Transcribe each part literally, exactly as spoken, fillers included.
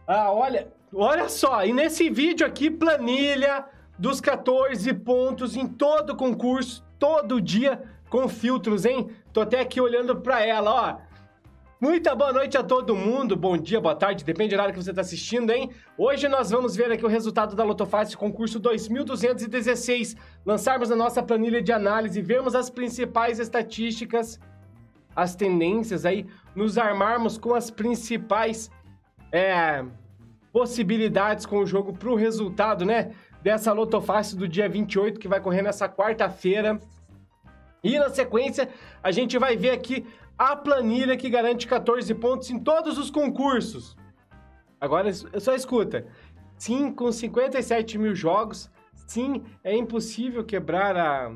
Ah, olha, olha só, e nesse vídeo aqui, planilha dos quatorze pontos em todo concurso, todo dia, com filtros, hein? Tô até aqui olhando pra ela, ó. Muita boa noite a todo mundo, bom dia, boa tarde, depende da hora que você tá assistindo, hein? Hoje nós vamos ver aqui o resultado da Lotofácil concurso dois mil duzentos e dezesseis, lançarmos a nossa planilha de análise, vermos as principais estatísticas, as tendências aí, nos armarmos com as principais é, possibilidades com o jogo pro resultado, né? Dessa Lotofácil do dia vinte e oito, que vai correr nessa quarta-feira. E na sequência, a gente vai ver aqui a planilha que garante quatorze pontos em todos os concursos. Agora, só escuta. Sim, com cinquenta e sete mil jogos, sim, é impossível quebrar a,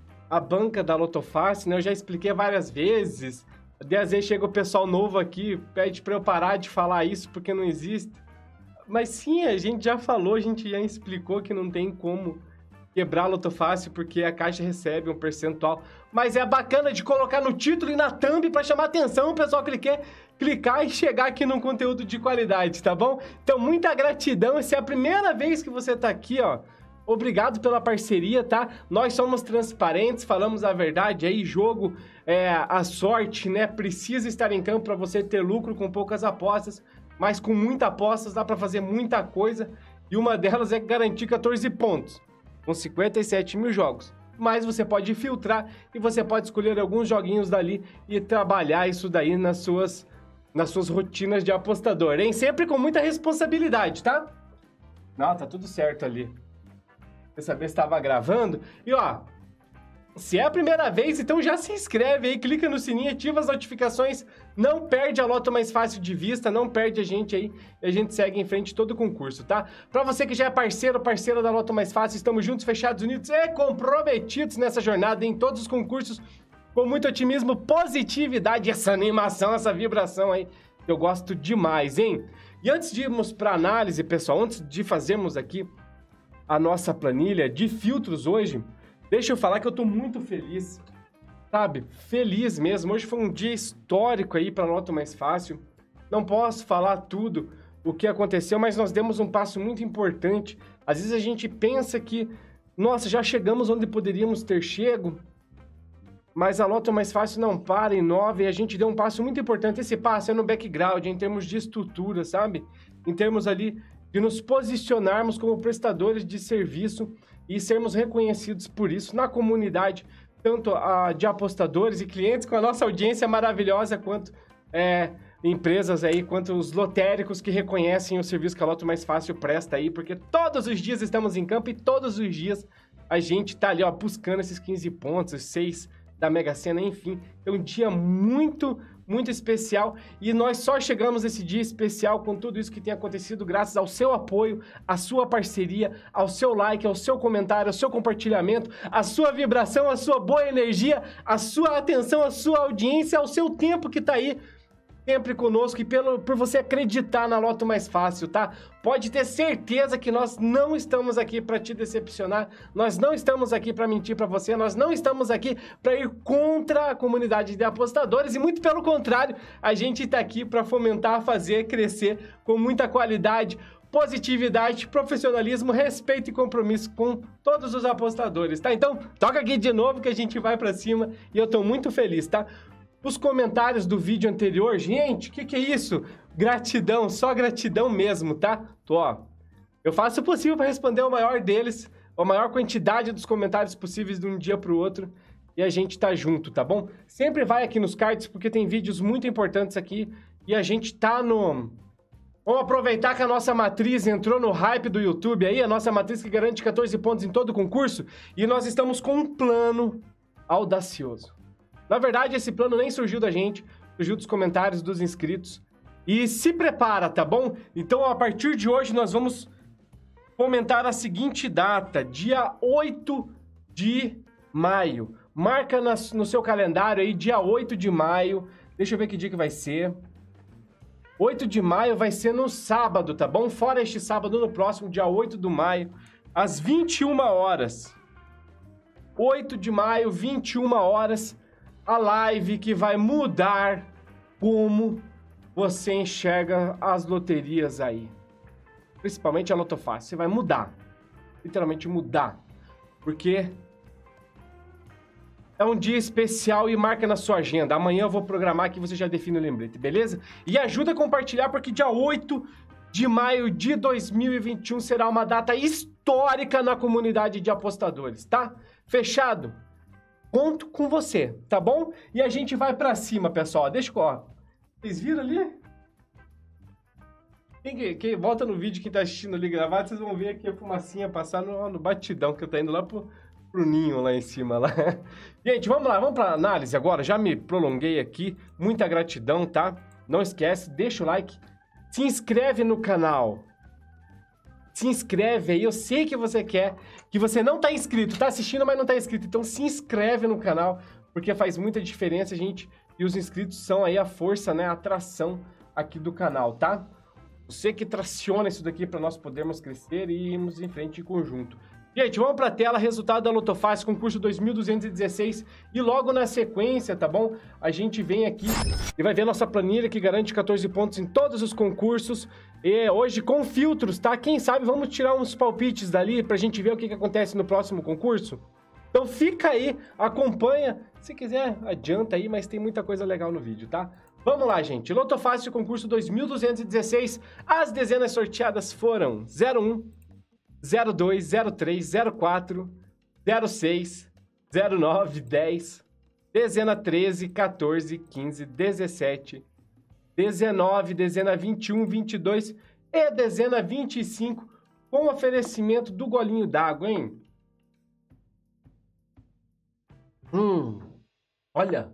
a banca da Lotofácil, né? Eu já expliquei várias vezes. Às vezes chega o pessoal novo aqui, pede para eu parar de falar isso porque não existe. Mas sim, a gente já falou, a gente já explicou que não tem como quebrar a Lotofácil porque a Caixa recebe um percentual. Mas é bacana de colocar no título e na thumb para chamar atenção, o pessoal clicar, clicar e chegar aqui num conteúdo de qualidade, tá bom? Então, muita gratidão. Se é a primeira vez que você tá aqui, ó, obrigado pela parceria, tá? Nós somos transparentes, falamos a verdade aí, jogo, é, a sorte, né? Precisa estar em campo para você ter lucro com poucas apostas, mas com muitas apostas dá para fazer muita coisa. E uma delas é garantir quatorze pontos. Com cinquenta e sete mil jogos. Mas você pode filtrar e você pode escolher alguns joguinhos dali e trabalhar isso daí nas suas, nas suas rotinas de apostador, hein? Sempre com muita responsabilidade, tá? Não, tá tudo certo ali. Quer saber se estava gravando? E ó, se é a primeira vez, então já se inscreve aí, clica no sininho, ativa as notificações, não perde a Loto Mais Fácil de vista, não perde a gente aí, e a gente segue em frente todo o concurso, tá? Pra você que já é parceiro, parceira da Loto Mais Fácil, estamos juntos, fechados, unidos e comprometidos nessa jornada em todos os concursos, com muito otimismo, positividade, essa animação, essa vibração aí, eu gosto demais, hein? E antes de irmos pra análise, pessoal, antes de fazermos aqui a nossa planilha de filtros hoje, deixa eu falar que eu tô muito feliz, sabe? Feliz mesmo. Hoje foi um dia histórico aí para a Loto Mais Fácil. Não posso falar tudo o que aconteceu, mas nós demos um passo muito importante. Às vezes a gente pensa que, nossa, já chegamos onde poderíamos ter chego, mas a Loto Mais Fácil não para, inova, e a gente deu um passo muito importante. Esse passo é no background, em termos de estrutura, sabe? Em termos ali de nos posicionarmos como prestadores de serviço e sermos reconhecidos por isso na comunidade, tanto a, de apostadores e clientes, com a nossa audiência maravilhosa, quanto é, empresas aí, quanto os lotéricos que reconhecem o serviço que a Loto Mais Fácil presta aí, porque todos os dias estamos em campo e todos os dias a gente tá ali, ó, buscando esses quinze pontos, os seis da Mega Sena, enfim. É um dia muito, muito especial e nós só chegamos nesse dia especial com tudo isso que tem acontecido graças ao seu apoio, à sua parceria, ao seu like, ao seu comentário, ao seu compartilhamento, à sua vibração, à sua boa energia, à sua atenção, à sua audiência, ao seu tempo que tá aí sempre conosco e pelo, por você acreditar na Loto Mais Fácil, tá? Pode ter certeza que nós não estamos aqui para te decepcionar, nós não estamos aqui para mentir para você, nós não estamos aqui para ir contra a comunidade de apostadores e muito pelo contrário, a gente está aqui para fomentar, fazer crescer com muita qualidade, positividade, profissionalismo, respeito e compromisso com todos os apostadores, tá? Então, toca aqui de novo que a gente vai para cima e eu tô muito feliz, tá? Os comentários do vídeo anterior, gente, o que, que é isso? Gratidão, só gratidão mesmo, tá? Tô, ó, eu faço o possível para responder o maior deles, a maior quantidade dos comentários possíveis de um dia para o outro, e a gente tá junto, tá bom? Sempre vai aqui nos cards, porque tem vídeos muito importantes aqui, e a gente tá no... Vamos aproveitar que a nossa matriz entrou no hype do YouTube aí, a nossa matriz que garante quatorze pontos em todo o concurso, e nós estamos com um plano audacioso. Na verdade, esse plano nem surgiu da gente, surgiu dos comentários dos inscritos. E se prepara, tá bom? Então, a partir de hoje, nós vamos comentar a seguinte data, dia oito de maio. Marca nas, no seu calendário aí, dia oito de maio. Deixa eu ver que dia que vai ser. oito de maio vai ser no sábado, tá bom? Fora este sábado, no próximo, dia oito de maio, às vinte e uma horas. oito de maio, vinte e uma horas. A live que vai mudar como você enxerga as loterias aí? Principalmente a Loto Fácil. Você vai mudar. Literalmente mudar. Porque é um dia especial e marca na sua agenda. Amanhã eu vou programar que você já define o lembrete, beleza? E ajuda a compartilhar porque dia oito de maio de dois mil e vinte e um será uma data histórica na comunidade de apostadores, tá? Fechado? Conto com você, tá bom? E a gente vai pra cima, pessoal. Deixa eu... Ó, vocês viram ali? Quem, quem volta no vídeo, quem tá assistindo ali gravado, vocês vão ver aqui a fumacinha passar no, no batidão, que eu tô indo lá pro, pro ninho lá em cima. Lá. Gente, vamos lá, vamos pra análise agora. Já me prolonguei aqui. Muita gratidão, tá? Não esquece, deixa o like. Se inscreve no canal. Se inscreve aí, eu sei que você quer, que você não tá inscrito, tá assistindo, mas não tá inscrito. Então se inscreve no canal, porque faz muita diferença, gente. E os inscritos são aí a força, né, a atração aqui do canal, tá? Você que traciona isso daqui para nós podermos crescer e irmos em frente em conjunto. Gente, vamos para a tela, resultado da Loto Fácil, concurso dois mil duzentos e dezesseis. E logo na sequência, tá bom? A gente vem aqui e vai ver a nossa planilha que garante quatorze pontos em todos os concursos. E hoje com filtros, tá? Quem sabe vamos tirar uns palpites dali pra gente ver o que, que acontece no próximo concurso? Então fica aí, acompanha. Se quiser, adianta aí, mas tem muita coisa legal no vídeo, tá? Vamos lá, gente. Loto Fácil, concurso dois mil duzentos e dezesseis. As dezenas sorteadas foram zero um, zero dois, zero três, zero quatro, zero seis, zero nove, dez, dezena treze, quatorze, quinze, dezessete, dezenove, dezena vinte e um, vinte e dois e dezena vinte e cinco, com oferecimento do golinho d'água, hein? Hum, olha.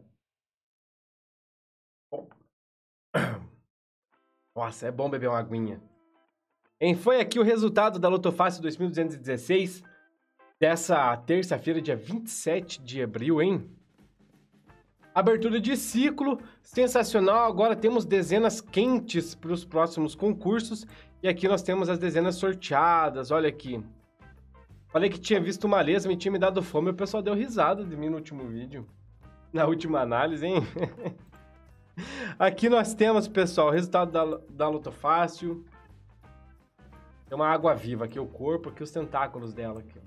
Nossa, é bom beber uma aguinha. Hein, foi aqui o resultado da Loto Fácil dois mil duzentos e dezesseis, dessa terça-feira, dia vinte e sete de abril, hein? Abertura de ciclo, sensacional. Agora temos dezenas quentes para os próximos concursos. E aqui nós temos as dezenas sorteadas, olha aqui. Falei que tinha visto uma lesma e tinha me dado fome, o pessoal deu risada de mim no último vídeo. Na última análise, hein? Aqui nós temos, pessoal, o resultado da, da Loto Fácil. Tem uma água viva aqui, o corpo, aqui os tentáculos dela. Aqui.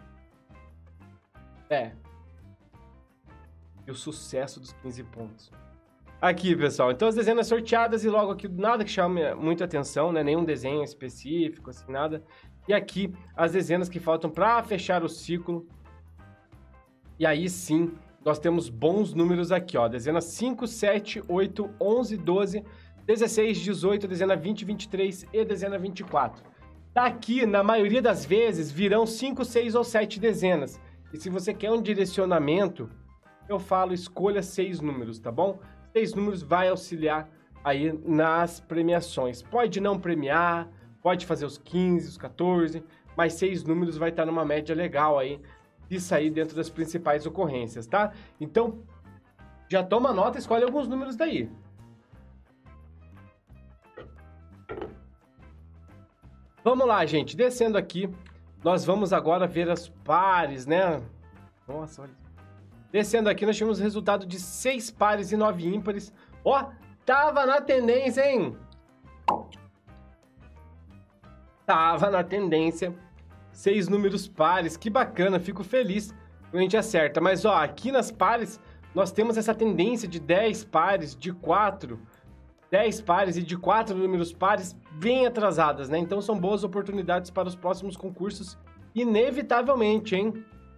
É. E o sucesso dos quinze pontos. Aqui, pessoal, então as dezenas sorteadas e logo aqui nada que chame muita atenção, né? Nenhum desenho específico, assim, nada. E aqui as dezenas que faltam para fechar o ciclo. E aí sim, nós temos bons números aqui, ó. Dezena cinco, sete, oito, onze, doze, dezesseis, dezoito, dezena vinte, vinte e três e dezena vinte e quatro. Daqui, na maioria das vezes, virão cinco, seis ou sete dezenas. E se você quer um direcionamento, eu falo, escolha seis números, tá bom? Seis números vai auxiliar aí nas premiações. Pode não premiar, pode fazer os quinze, os quatorze, mas seis números vai estar numa média legal aí de sair dentro das principais ocorrências, tá? Então, já toma nota e escolhe alguns números daí. Vamos lá, gente. Descendo aqui, nós vamos agora ver as pares, né? Nossa, olha. Descendo aqui, nós tivemos o resultado de seis pares e nove ímpares. Ó, tava na tendência, hein? Tava na tendência. Seis números pares, que bacana, fico feliz quando a gente acerta. Mas, ó, aqui nas pares, nós temos essa tendência de dez pares, de quatro, dez pares e de quatro números pares bem atrasadas, né? Então, são boas oportunidades para os próximos concursos, inevitavelmente, hein?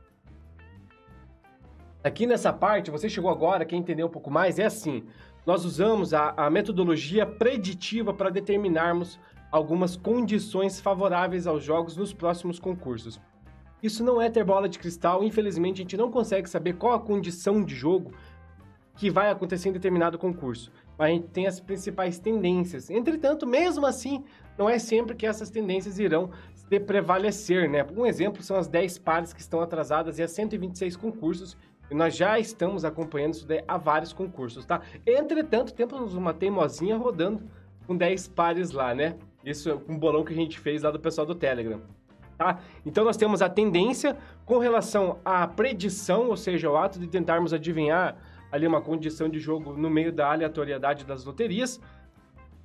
Aqui nessa parte, você chegou agora, quer entender um pouco mais, é assim, nós usamos a, a metodologia preditiva para determinarmos algumas condições favoráveis aos jogos nos próximos concursos. Isso não é ter bola de cristal, infelizmente a gente não consegue saber qual a condição de jogo que vai acontecer em determinado concurso, mas a gente tem as principais tendências. Entretanto, mesmo assim, não é sempre que essas tendências irão se prevalecer, né? Um exemplo são as dez pares que estão atrasadas e as cento e vinte e seis concursos, e nós já estamos acompanhando isso daí a vários concursos, tá? Entretanto, temos uma teimosinha rodando com dez pares lá, né? Isso é um bolão que a gente fez lá do pessoal do Telegram, tá? Então nós temos a tendência com relação à predição, ou seja, o ato de tentarmos adivinhar ali uma condição de jogo no meio da aleatoriedade das loterias.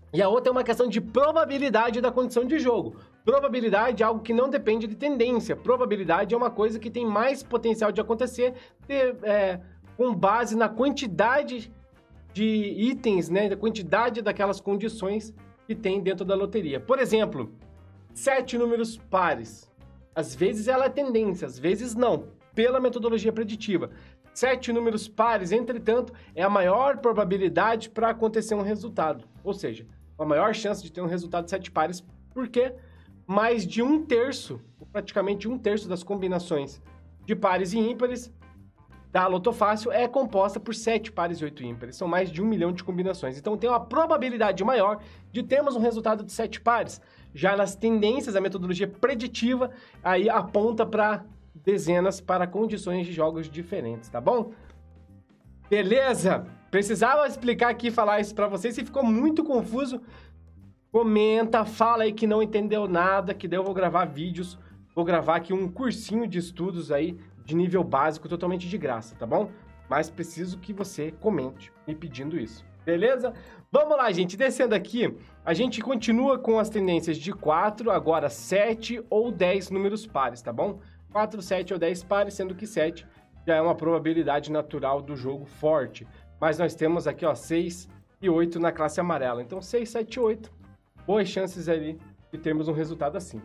E a outra é uma questão de probabilidade da condição de jogo. Probabilidade é algo que não depende de tendência. Probabilidade é uma coisa que tem mais potencial de acontecer de, é, com base na quantidade de itens, né? Da quantidade daquelas condições que tem dentro da loteria. Por exemplo, sete números pares. Às vezes ela é tendência, às vezes não, pela metodologia preditiva. Sete números pares, entretanto, é a maior probabilidade para acontecer um resultado. Ou seja, a maior chance de ter um resultado de sete pares, porque mais de um terço, praticamente um terço das combinações de pares e ímpares da Loto Fácil é composta por sete pares e oito ímpares. São mais de um milhão de combinações. Então tem uma probabilidade maior de termos um resultado de sete pares. Já nas tendências, a metodologia preditiva aí aponta para dezenas para condições de jogos diferentes, tá bom? Beleza? Precisava explicar aqui, falar isso para vocês. Se ficou muito confuso, comenta, fala aí que não entendeu nada, que daí eu vou gravar vídeos, vou gravar aqui um cursinho de estudos aí de nível básico, totalmente de graça, tá bom? Mas preciso que você comente me pedindo isso, beleza? Vamos lá, gente, descendo aqui, a gente continua com as tendências de quatro, agora sete ou dez números pares, tá bom? quatro, sete ou dez pares, sendo que sete já é uma probabilidade natural do jogo forte. Mas nós temos aqui, ó, seis e oito na classe amarela. Então, seis, sete e oito, boas chances ali de termos um resultado assim.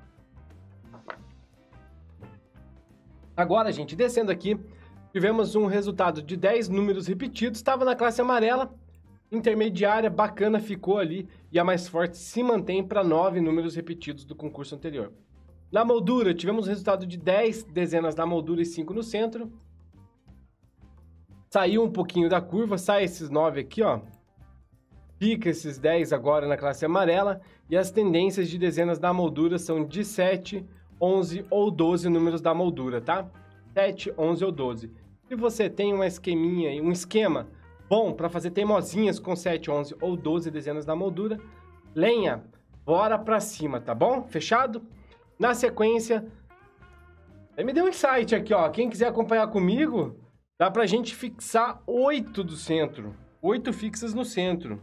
Agora, gente, descendo aqui, tivemos um resultado de dez números repetidos, estava na classe amarela, intermediária, bacana, ficou ali, e a mais forte se mantém para nove números repetidos do concurso anterior. Na moldura, tivemos o resultado de dez dezenas na moldura e cinco no centro. Saiu um pouquinho da curva, sai esses nove aqui, ó. Fica esses dez agora na classe amarela, e as tendências de dezenas da moldura são de sete, onze ou doze números da moldura, tá? sete, onze ou doze. Se você tem uma esqueminha, um esquema bom para fazer teimosinhas com sete, onze ou doze dezenas da moldura, lenha, bora pra cima, tá bom? Fechado? Na sequência, me deu um insight aqui, ó. Quem quiser acompanhar comigo, dá pra gente fixar oito do centro. oito fixas no centro.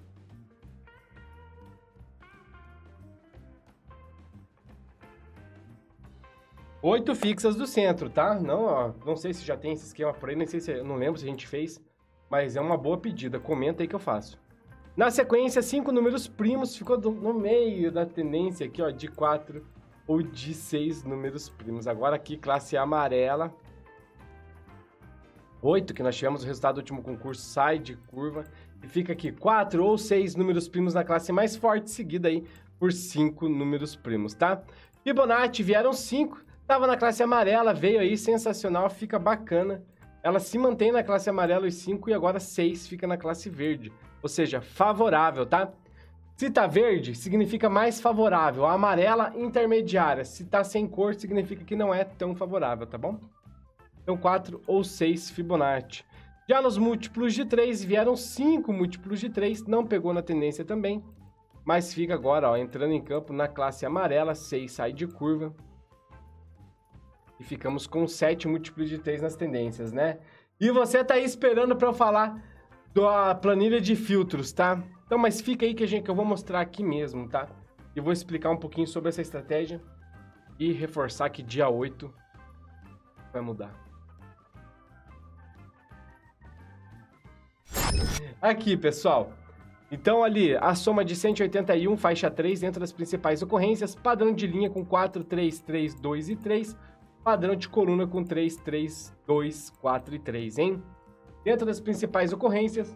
oito fixas do centro, tá? Não, ó, não sei se já tem esse esquema por aí, nem sei se, eu não lembro se a gente fez, mas é uma boa pedida. Comenta aí que eu faço. Na sequência, cinco números primos, ficou do, no meio da tendência aqui, ó, de quatro ou de seis números primos. Agora aqui, classe amarela. oito, que nós tivemos o resultado do último concurso, sai de curva. E fica aqui quatro ou seis números primos na classe mais forte, seguida aí por cinco números primos, tá? Fibonacci vieram cinco, tava na classe amarela, veio aí, sensacional, fica bacana. Ela se mantém na classe amarela os cinco e agora seis fica na classe verde. Ou seja, favorável, tá? Se tá verde, significa mais favorável. A amarela, intermediária. Se tá sem cor, significa que não é tão favorável, tá bom? Então, quatro ou seis Fibonacci. Já nos múltiplos de três, vieram cinco múltiplos de três. Não pegou na tendência também. Mas fica agora, ó, entrando em campo na classe amarela. seis sai de curva. E ficamos com sete múltiplos de três nas tendências, né? E você tá aí esperando para eu falar da planilha de filtros, tá? Então, mas fica aí que, a gente, que eu vou mostrar aqui mesmo, tá? E vou explicar um pouquinho sobre essa estratégia e reforçar que dia oito vai mudar. Aqui, pessoal. Então, ali, a soma de cento e oitenta e um, faixa três, dentro das principais ocorrências, padrão de linha com quatro, três, três, dois e três, padrão de coluna com três, três, dois, quatro e três, hein? Dentro das principais ocorrências,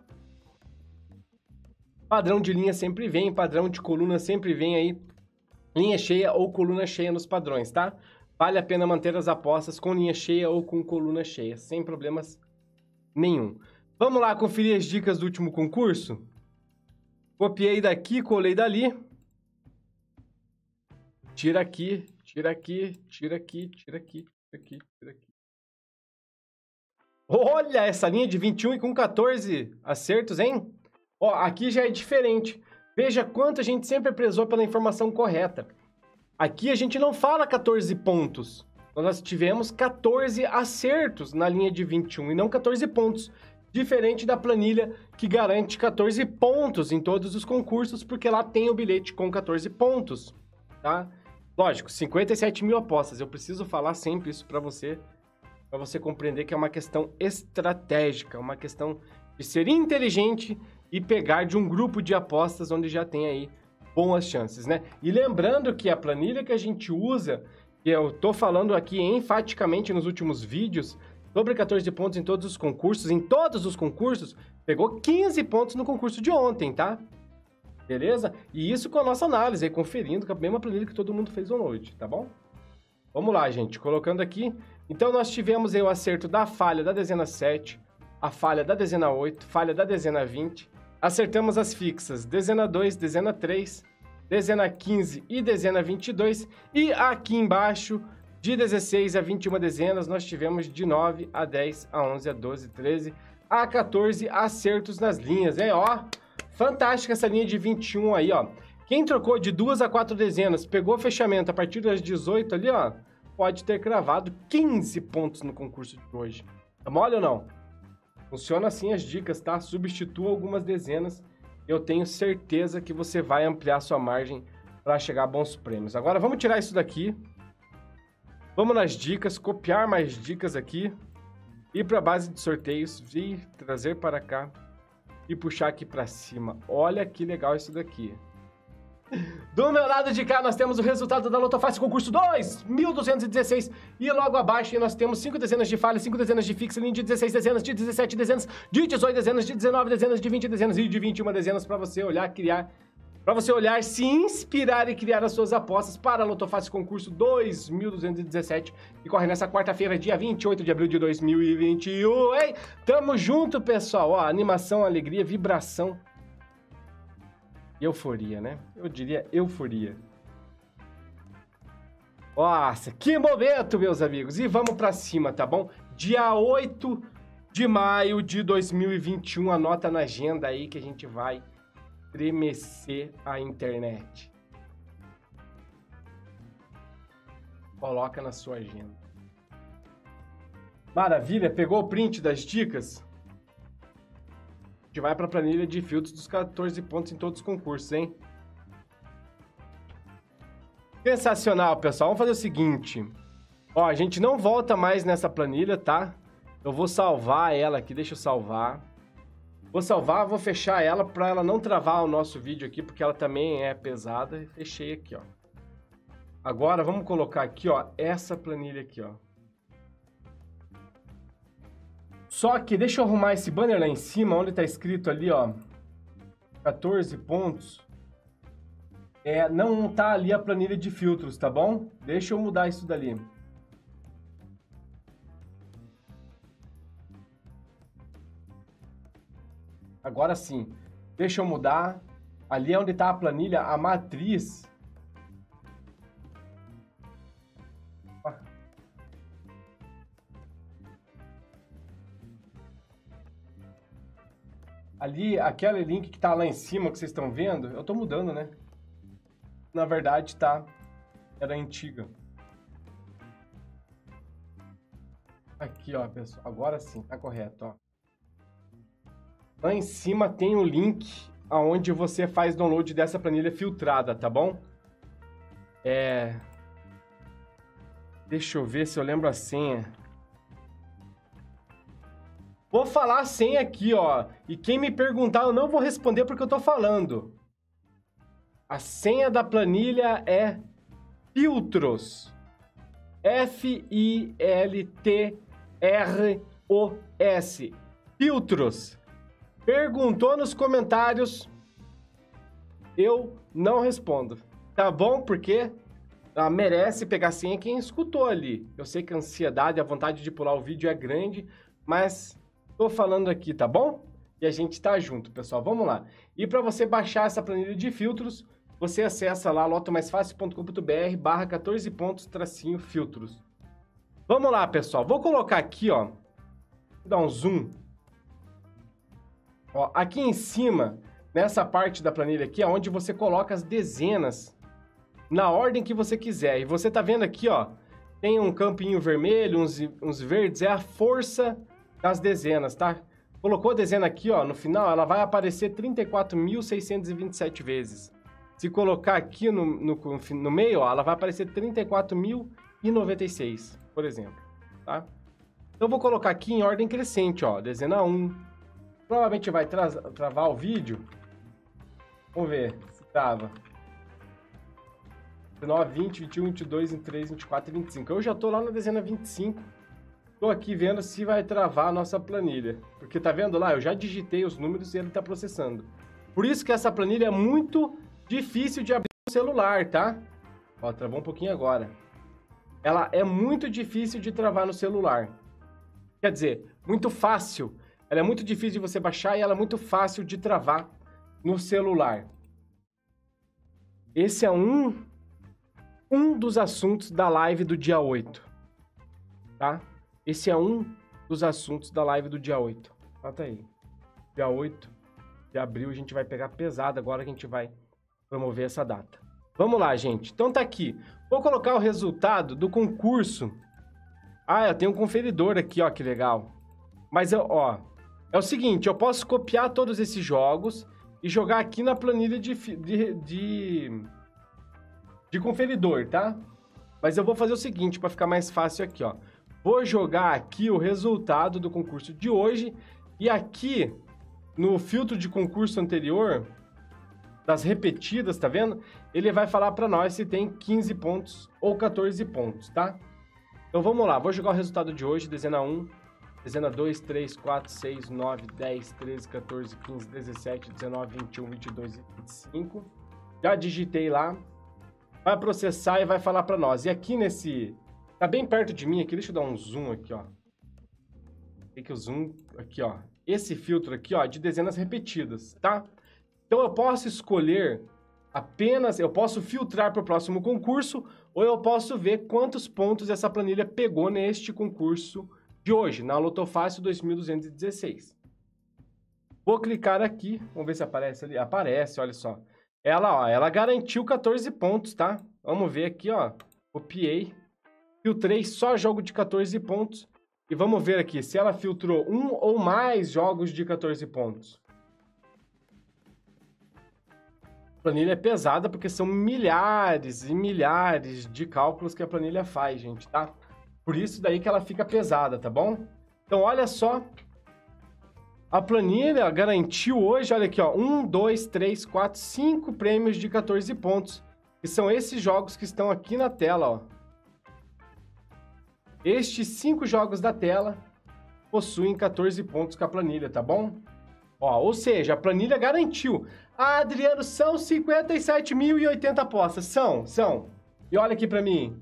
padrão de linha sempre vem, padrão de coluna sempre vem aí, linha cheia ou coluna cheia nos padrões, tá? Vale a pena manter as apostas com linha cheia ou com coluna cheia, sem problemas nenhum. Vamos lá conferir as dicas do último concurso? Copiei daqui, colei dali. Tira aqui, tira aqui, tira aqui, tira aqui, tira aqui, tira aqui. Olha essa linha de vinte e um e com quatorze acertos, hein? Ó, aqui já é diferente. Veja quanto a gente sempre prezou pela informação correta. Aqui a gente não fala quatorze pontos. Nós tivemos quatorze acertos na linha de vinte e um e não quatorze pontos. Diferente da planilha que garante quatorze pontos em todos os concursos, porque lá tem o bilhete com quatorze pontos, tá? Lógico, cinquenta e sete mil apostas. Eu preciso falar sempre isso para você, para você compreender que é uma questão estratégica, uma questão de ser inteligente e pegar de um grupo de apostas onde já tem aí boas chances, né? E lembrando que a planilha que a gente usa, que eu tô falando aqui enfaticamente nos últimos vídeos, sobre quatorze pontos em todos os concursos, em todos os concursos, pegou quinze pontos no concurso de ontem, tá? Beleza? E isso com a nossa análise, aí, conferindo com a mesma planilha que todo mundo fez download, tá bom? Vamos lá, gente, colocando aqui. Então, nós tivemos aí o acerto da falha da dezena sete, a falha da dezena oito, falha da dezena vinte. Acertamos as fixas dezena dois, dezena três, dezena quinze e dezena vinte e dois. E aqui embaixo, de dezesseis a vinte e uma dezenas, nós tivemos de nove a dez, a onze, a doze, treze, a quatorze acertos nas linhas, hein? Ó, fantástica essa linha de vinte e um aí, ó. Quem trocou de duas a quatro dezenas, pegou fechamento a partir das dezoito ali, ó, pode ter cravado quinze pontos no concurso de hoje. Tá mole ou não? Funciona assim as dicas, tá? Substitua algumas dezenas. Eu tenho certeza que você vai ampliar sua margem para chegar a bons prêmios. Agora vamos tirar isso daqui. Vamos nas dicas, copiar mais dicas aqui. Ir para a base de sorteios, vir, trazer para cá e puxar aqui para cima. Olha que legal isso daqui. Do meu lado de cá, nós temos o resultado da Loto Fácil Concurso dois mil duzentos e dezesseis. E logo abaixo nós temos cinco dezenas de falha, cinco dezenas de fixa, linha de dezesseis dezenas, de dezessete dezenas, de dezoito dezenas, de dezenove dezenas, de vinte dezenas e de vinte e uma dezenas para você olhar, criar, para você olhar, se inspirar e criar as suas apostas para a Loto Fácil Concurso dois mil duzentos e dezessete, que corre nessa quarta-feira, dia vinte e oito de abril de dois mil e vinte e um, hein? Tamo junto, pessoal. Ó, animação, alegria, vibração. Euforia, né? Eu diria euforia. Nossa, que momento, meus amigos. E vamos pra cima, tá bom? Dia oito de maio de dois mil e vinte e um, anota na agenda aí que a gente vai estremecer a internet. Coloca na sua agenda. Maravilha, pegou o print das dicas? A gente vai para a planilha de filtros dos quatorze pontos em todos os concursos, hein? Sensacional, pessoal. Vamos fazer o seguinte. Ó, a gente não volta mais nessa planilha, tá? Eu vou salvar ela aqui, deixa eu salvar. Vou salvar, vou fechar ela para ela não travar o nosso vídeo aqui, porque ela também é pesada. Fechei aqui, ó. Agora, vamos colocar aqui, ó, essa planilha aqui, ó. Só que, deixa eu arrumar esse banner lá em cima, onde tá escrito ali, ó, quatorze pontos. É, não tá ali a planilha de filtros, tá bom? Deixa eu mudar isso dali. Agora sim. Deixa eu mudar. Ali é onde tá a planilha, a matriz. Ali, aquele link que tá lá em cima, que vocês estão vendo, eu tô mudando, né? Na verdade, tá... Era antiga. Aqui, ó, pessoal. Agora sim, tá correto, ó. Lá em cima tem o link aonde você faz download dessa planilha filtrada, tá bom? É... Deixa eu ver se eu lembro a senha. Vou falar a senha aqui, ó. E quem me perguntar, eu não vou responder porque eu tô falando. A senha da planilha é filtros. F I L T R O S. Filtros. Perguntou nos comentários, eu não respondo. Tá bom? Porque ah, merece pegar a senha quem escutou ali. Eu sei que a ansiedade, a vontade de pular o vídeo é grande, mas... Tô falando aqui, tá bom? E a gente tá junto, pessoal. Vamos lá. E para você baixar essa planilha de filtros, você acessa lá lotomaisfácil ponto com ponto br barra quatorze pontos tracinho filtros. Vamos lá, pessoal. Vou colocar aqui, ó. Vou dar um zoom. Ó, aqui em cima, nessa parte da planilha aqui, é onde você coloca as dezenas na ordem que você quiser. E você tá vendo aqui, ó, tem um campinho vermelho, uns, uns verdes, é a força das dezenas, tá? Colocou a dezena aqui, ó, no final, ela vai aparecer trinta e quatro mil seiscentos e vinte e sete vezes. Se colocar aqui no, no, no meio, ó, ela vai aparecer trinta e quatro mil e noventa e seis, por exemplo, tá? Então, eu vou colocar aqui em ordem crescente, ó, dezena um. Provavelmente vai tra travar o vídeo. Vamos ver se trava. dezenove, vinte, vinte e um, vinte e dois, vinte e três, vinte e quatro e vinte e cinco. Eu já tô lá na dezena vinte e cinco. Tô aqui vendo se vai travar a nossa planilha. Porque tá vendo lá? Eu já digitei os números e ele tá processando. Por isso que essa planilha é muito difícil de abrir no celular, tá? Ó, travou um pouquinho agora. Ela é muito difícil de travar no celular. Quer dizer, muito fácil. Ela é muito difícil de você baixar e ela é muito fácil de travar no celular. Esse é um, um dos assuntos da live do dia oito, tá? Esse é um dos assuntos da live do dia oito. Anota aí. Dia oito de abril a gente vai pegar pesado agora que a gente vai promover essa data. Vamos lá, gente. Então tá aqui. Vou colocar o resultado do concurso. Ah, eu tenho um conferidor aqui, ó, que legal. Mas, eu, ó, é o seguinte, eu posso copiar todos esses jogos e jogar aqui na planilha de, de, de, de conferidor, tá? Mas eu vou fazer o seguinte, para ficar mais fácil aqui, ó. Vou jogar aqui o resultado do concurso de hoje e aqui no filtro de concurso anterior, das repetidas, tá vendo? Ele vai falar para nós se tem quinze pontos ou quatorze pontos, tá? Então vamos lá, vou jogar o resultado de hoje, dezena um, dezena dois, três, quatro, seis, nove, dez, treze, quatorze, quinze, dezessete, dezenove, vinte e um, vinte e dois e vinte e cinco. Já digitei lá. Vai processar e vai falar para nós. E aqui nesse... Tá bem perto de mim aqui, deixa eu dar um zoom aqui, ó. Tem que o zoom aqui, ó. Esse filtro aqui, ó, de dezenas repetidas, tá? Então eu posso escolher apenas... Eu posso filtrar para o próximo concurso ou eu posso ver quantos pontos essa planilha pegou neste concurso de hoje, na Lotofácil dois mil duzentos e dezesseis. Vou clicar aqui, vamos ver se aparece ali. Aparece, olha só. Ela, ó, ela garantiu quatorze pontos, tá? Vamos ver aqui, ó. Copiei. Filtrei só jogo de quatorze pontos. E vamos ver aqui se ela filtrou um ou mais jogos de quatorze pontos. A planilha é pesada porque são milhares e milhares de cálculos que a planilha faz, gente, tá? Por isso daí que ela fica pesada, tá bom? Então, olha só. A planilha garantiu hoje, olha aqui, ó. um, dois, três, quatro, cinco prêmios de quatorze pontos. Que são esses jogos que estão aqui na tela, ó. Estes cinco jogos da tela possuem quatorze pontos com a planilha, tá bom? Ó, ou seja, a planilha garantiu. Ah, Adriano, são cinquenta e sete mil e oitenta apostas. São, são. E olha aqui pra mim.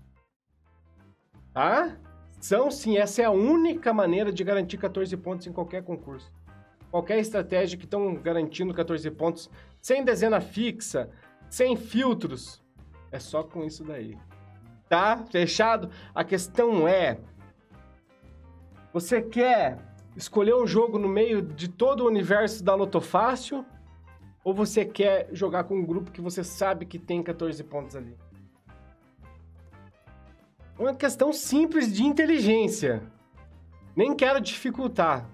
Tá? São sim, essa é a única maneira de garantir quatorze pontos em qualquer concurso. Qualquer estratégia que estão garantindo quatorze pontos, sem dezena fixa, sem filtros, é só com isso daí. Tá? Fechado? A questão é, você quer escolher um jogo no meio de todo o universo da Lotofácil ou você quer jogar com um grupo que você sabe que tem quatorze pontos ali? Uma questão simples de inteligência. Nem quero dificultar.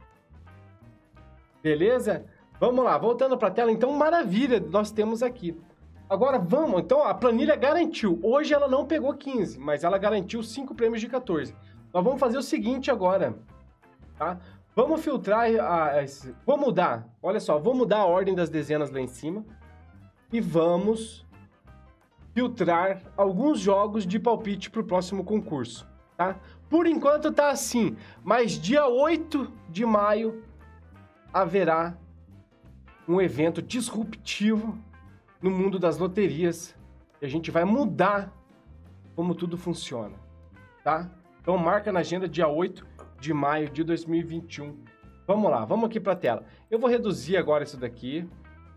Beleza? Vamos lá, voltando para a tela. Então, maravilha, nós temos aqui. Agora, vamos. Então, a planilha garantiu. Hoje ela não pegou quinze, mas ela garantiu cinco prêmios de quatorze. Nós vamos fazer o seguinte agora. Tá? Vamos filtrar... A, a, vou mudar. Olha só, vou mudar a ordem das dezenas lá em cima. E vamos... filtrar alguns jogos de palpite para o próximo concurso, tá? Por enquanto tá assim, mas dia oito de maio haverá um evento disruptivo no mundo das loterias e a gente vai mudar como tudo funciona, tá? Então marca na agenda dia oito de maio de dois mil e vinte e um. Vamos lá, vamos aqui para a tela. Eu vou reduzir agora isso daqui.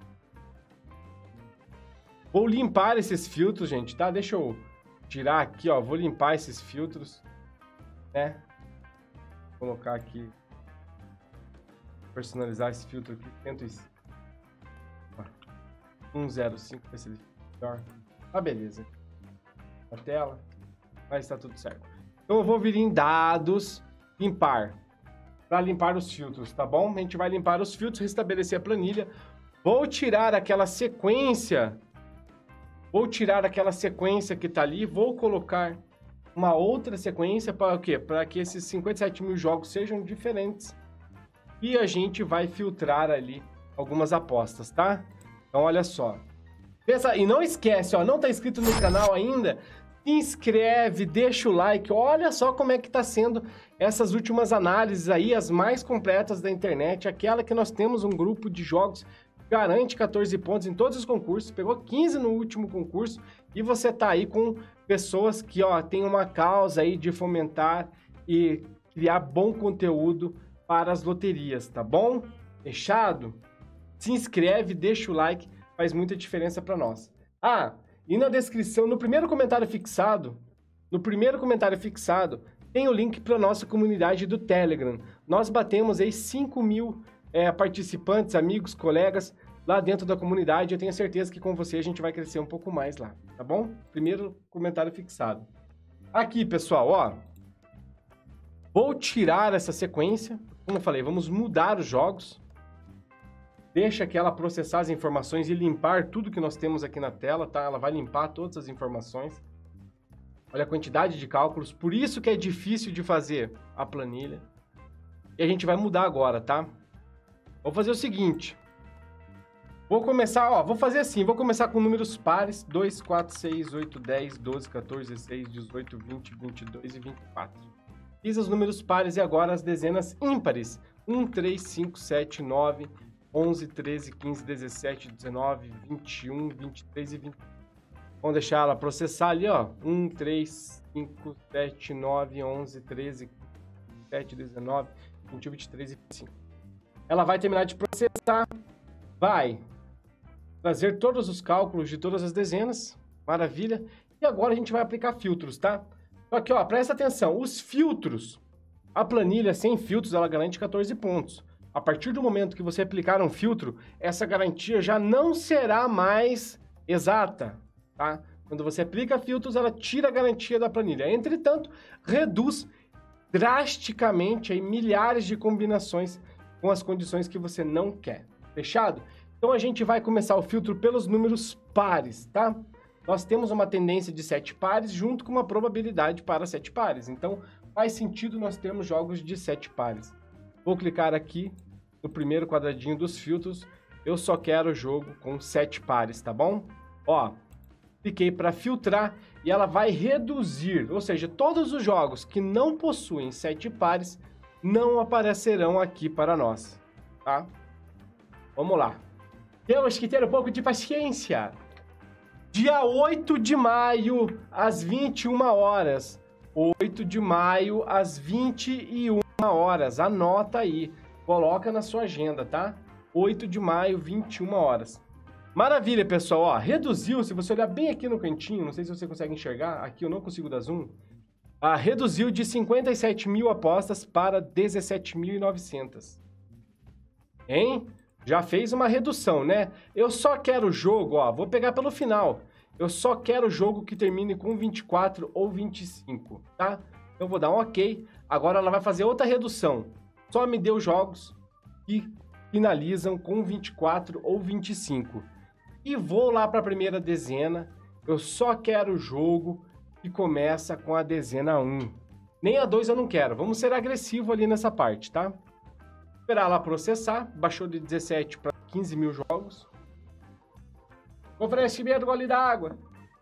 Vou limpar esses filtros, gente, tá? Deixa eu tirar aqui, ó. Vou limpar esses filtros, né? Vou colocar aqui. Personalizar esse filtro aqui. cento e cinco. cento e cinco, vai ser melhor. Ah, beleza. A tela. Mas tá tudo certo. Então eu vou vir em dados, limpar. para limpar os filtros, tá bom? A gente vai limpar os filtros, restabelecer a planilha. Vou tirar aquela sequência, vou tirar aquela sequência que tá ali, vou colocar uma outra sequência para o quê? Para que esses cinquenta e sete mil jogos sejam diferentes. E a gente vai filtrar ali algumas apostas, tá? Então, olha só. Pensa, e não esquece, ó, não tá inscrito no canal ainda? Se inscreve, deixa o like. Olha só como é que tá sendo essas últimas análises aí, as mais completas da internet. Aquela que nós temos um grupo de jogos que garante quatorze pontos em todos os concursos. Pegou quinze no último concurso. E você tá aí com pessoas que, ó, tem uma causa aí de fomentar e criar bom conteúdo para as loterias, tá bom? Fechado? Se inscreve, deixa o like, faz muita diferença para nós. Ah, e na descrição, no primeiro comentário fixado, no primeiro comentário fixado, tem o link para nossa comunidade do Telegram. Nós batemos aí cinco mil é, participantes, amigos, colegas lá dentro da comunidade. Eu tenho certeza que com você a gente vai crescer um pouco mais lá, tá bom? Primeiro comentário fixado. Aqui, pessoal, ó. Vou tirar essa sequência. Como eu falei, vamos mudar os jogos. Deixa que ela processar as informações e limpar tudo que nós temos aqui na tela, tá? Ela vai limpar todas as informações. Olha a quantidade de cálculos. Por isso que é difícil de fazer a planilha. E a gente vai mudar agora, tá? Vou fazer o seguinte. Vou começar, ó, vou fazer assim. Vou começar com números pares. dois, quatro, seis, oito, dez, doze, quatorze, dezesseis, dezoito, vinte, vinte e dois e vinte e quatro. Fiz os números pares e agora as dezenas ímpares. um, três, cinco, sete, nove, onze, treze, quinze, dezessete, dezenove, vinte e um, vinte e três e vinte. Vamos deixar ela processar ali, ó. um, três, cinco, sete, nove, onze, treze, sete, dezenove, vinte e um, vinte e três e vinte e cinco. Ela vai terminar de processar. Vai trazer todos os cálculos de todas as dezenas. Maravilha. E agora a gente vai aplicar filtros, tá? Só que, ó, presta atenção, os filtros, a planilha sem filtros, ela garante quatorze pontos. A partir do momento que você aplicar um filtro, essa garantia já não será mais exata, tá? Quando você aplica filtros, ela tira a garantia da planilha. Entretanto, reduz drasticamente aí milhares de combinações com as condições que você não quer. Fechado? Então, a gente vai começar o filtro pelos números pares, tá? Nós temos uma tendência de sete pares junto com uma probabilidade para sete pares. Então, faz sentido nós termos jogos de sete pares. Vou clicar aqui no primeiro quadradinho dos filtros. Eu só quero jogo com sete pares, tá bom? Ó, cliquei para filtrar e ela vai reduzir. Ou seja, todos os jogos que não possuem sete pares não aparecerão aqui para nós, tá? Vamos lá. Temos que ter um pouco de paciência. Dia oito de maio, às vinte e uma horas. oito de maio, às vinte e uma horas. Anota aí. Coloca na sua agenda, tá? oito de maio, vinte e uma horas. Maravilha, pessoal. Ó, reduziu, se você olhar bem aqui no cantinho, não sei se você consegue enxergar, aqui eu não consigo dar zoom. Ah, reduziu de cinquenta e sete mil apostas para dezessete mil e novecentas. Hein? Já fez uma redução, né? Eu só quero o jogo, ó, vou pegar pelo final. Eu só quero o jogo que termine com vinte e quatro ou vinte e cinco, tá? Eu vou dar um ok. Agora ela vai fazer outra redução. Só me deu jogos que finalizam com vinte e quatro ou vinte e cinco. E vou lá para a primeira dezena. Eu só quero o jogo que começa com a dezena um. Nem a dois eu não quero. Vamos ser agressivo ali nessa parte, tá? Esperar ela processar. Baixou de dezessete para quinze mil jogos. Oferecimento gole d'água.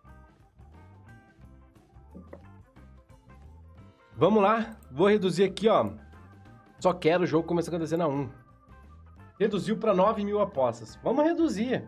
Vamos lá. Vou reduzir aqui, ó. Só quero o jogo começando com a dezena um. Reduziu para nove mil apostas. Vamos reduzir.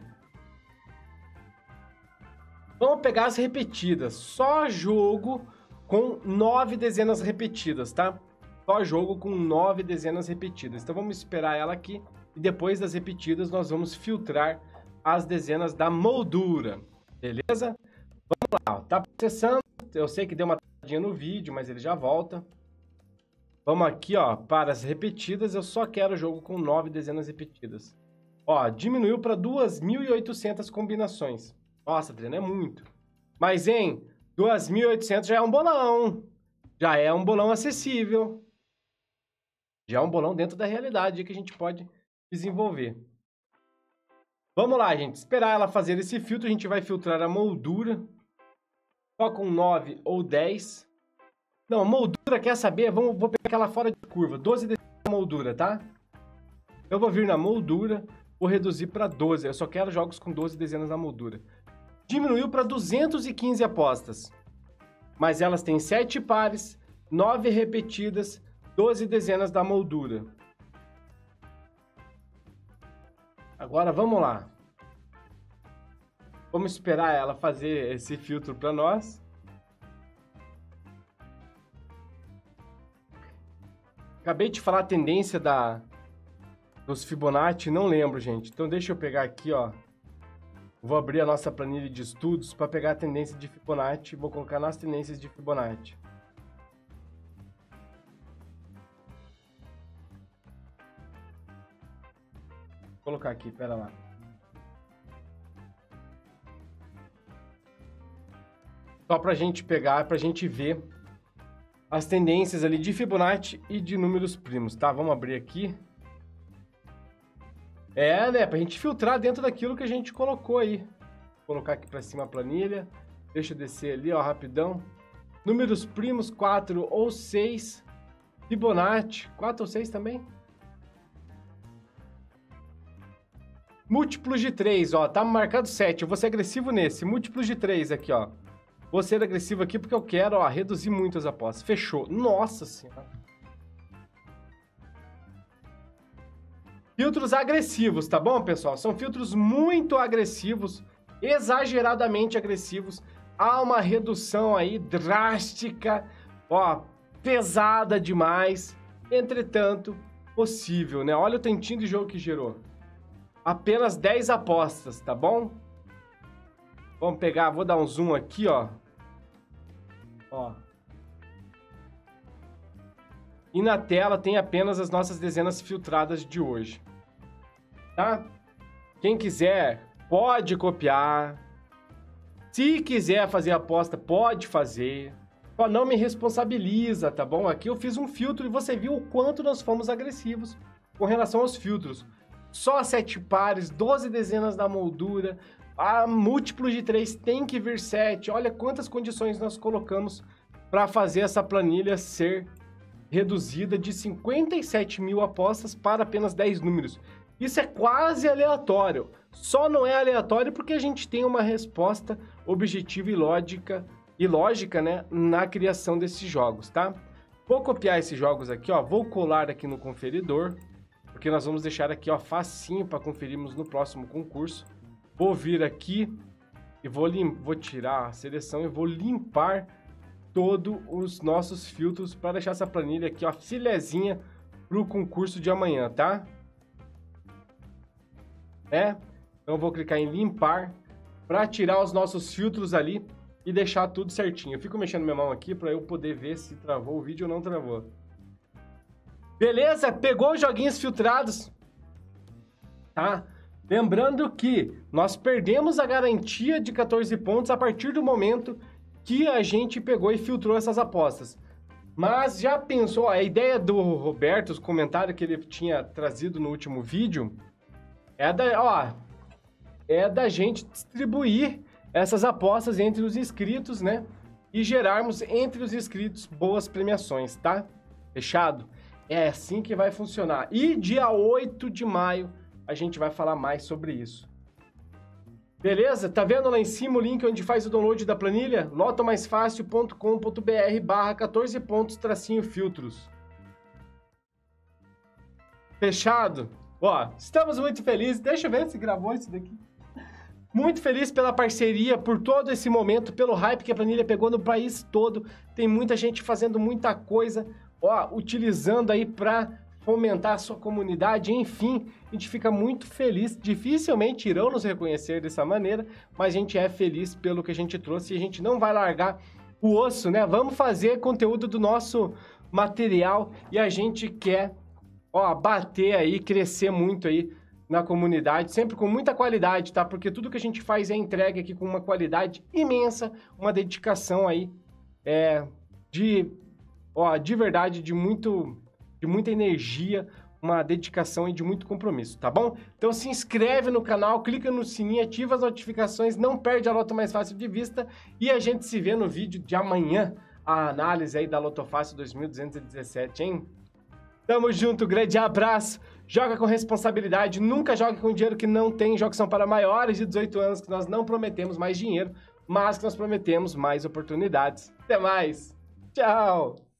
Vamos pegar as repetidas. Só jogo com nove dezenas repetidas, tá? Só jogo com nove dezenas repetidas. Então vamos esperar ela aqui. E depois das repetidas nós vamos filtrar as dezenas da moldura. Beleza? Vamos lá. Ó. Tá processando. Eu sei que deu uma travadinha no vídeo, mas ele já volta. Vamos aqui, ó, para as repetidas. Eu só quero o jogo com nove dezenas repetidas. Ó, diminuiu para duas mil e oitocentas combinações. Nossa, Adriano, é muito. Mas, hein, duas mil e oitocentas já é um bolão. Já é um bolão acessível. Já é um bolão dentro da realidade que a gente pode desenvolver. Vamos lá, gente. Esperar ela fazer esse filtro, a gente vai filtrar a moldura. Só com nove ou dez. Não, moldura, quer saber? Vamos, vou pegar ela fora de curva. doze de moldura, tá? Eu vou vir na moldura, vou reduzir para doze. Eu só quero jogos com doze dezenas na moldura. Diminuiu para duzentas e quinze apostas. Mas elas têm sete pares, nove repetidas, doze dezenas da moldura. Agora vamos lá. Vamos esperar ela fazer esse filtro para nós. Acabei de falar a tendência da, dos Fibonacci, não lembro, gente. Então deixa eu pegar aqui, ó. Vou abrir a nossa planilha de estudos para pegar a tendência de Fibonacci. Vou colocar nas tendências de Fibonacci. Vou colocar aqui, pera lá. Só pra gente pegar, pra gente ver as tendências ali de Fibonacci e de números primos, tá? Vamos abrir aqui. É, né? Pra gente filtrar dentro daquilo que a gente colocou aí. Vou colocar aqui pra cima a planilha. Deixa eu descer ali, ó, rapidão. Números primos, quatro ou seis. Fibonacci, quatro ou seis também? Múltiplos de três, ó. Tá marcado sete. Eu vou ser agressivo nesse. Múltiplos de três aqui, ó. Vou ser agressivo aqui porque eu quero, ó, reduzir muito as apostas. Fechou. Nossa Senhora. Filtros agressivos, tá bom, pessoal? São filtros muito agressivos, exageradamente agressivos. Há uma redução aí drástica, ó, pesada demais. Entretanto, possível, né? Olha o tantinho de jogo que gerou. Apenas dez apostas, tá bom? Vamos pegar, vou dar um zoom aqui, ó. Ó. E na tela tem apenas as nossas dezenas filtradas de hoje. Tá? Quem quiser, pode copiar. Se quiser fazer aposta, pode fazer. Só não me responsabiliza, tá bom? Aqui eu fiz um filtro e você viu o quanto nós fomos agressivos com relação aos filtros. Só sete pares, doze dezenas da moldura, a múltiplo de três tem que vir sete. Olha quantas condições nós colocamos para fazer essa planilha ser reduzida de cinquenta e sete mil apostas para apenas dez números. Isso é quase aleatório. Só não é aleatório porque a gente tem uma resposta objetiva e lógica, e lógica, né, na criação desses jogos, tá? Vou copiar esses jogos aqui, ó, vou colar aqui no conferidor, porque nós vamos deixar aqui, ó, facinho para conferirmos no próximo concurso. Vou vir aqui e vou, vou tirar a seleção e vou limpar todos os nossos filtros para deixar essa planilha aqui, ó, filezinha para o concurso de amanhã, tá? É? Então eu vou clicar em limpar para tirar os nossos filtros ali e deixar tudo certinho. Eu fico mexendo minha mão aqui para eu poder ver se travou o vídeo ou não travou. Beleza? Pegou os joguinhos filtrados? Tá? Lembrando que nós perdemos a garantia de quatorze pontos a partir do momento que a gente pegou e filtrou essas apostas. Mas já pensou, a ideia do Roberto, os comentários que ele tinha trazido no último vídeo, é da, ó, é da gente distribuir essas apostas entre os inscritos, né? E gerarmos entre os inscritos boas premiações, tá? Fechado? É assim que vai funcionar. E dia oito de maio a gente vai falar mais sobre isso. Beleza? Tá vendo lá em cima o link onde faz o download da planilha? lotomaisfácil.com.br barra quatorze pontos tracinho filtros. Fechado? Ó, estamos muito felizes. Deixa eu ver se gravou isso daqui. Muito feliz pela parceria, por todo esse momento, pelo hype que a planilha pegou no país todo. Tem muita gente fazendo muita coisa, ó, utilizando aí para fomentar a sua comunidade, enfim, a gente fica muito feliz. Dificilmente irão nos reconhecer dessa maneira, mas a gente é feliz pelo que a gente trouxe e a gente não vai largar o osso, né? Vamos fazer conteúdo do nosso material e a gente quer, ó, bater aí, crescer muito aí na comunidade, sempre com muita qualidade, tá? Porque tudo que a gente faz é entregue aqui com uma qualidade imensa, uma dedicação aí, é, de, ó, de verdade, de muito... de muita energia, uma dedicação e de muito compromisso, tá bom? Então se inscreve no canal, clica no sininho, ativa as notificações, não perde a Loto Mais Fácil de vista e a gente se vê no vídeo de amanhã, a análise aí da Loto Fácil dois mil duzentos e dezessete, hein? Tamo junto, grande abraço, joga com responsabilidade, nunca jogue com dinheiro que não tem, jogos são para maiores de dezoito anos, que nós não prometemos mais dinheiro, mas que nós prometemos mais oportunidades. Até mais, tchau!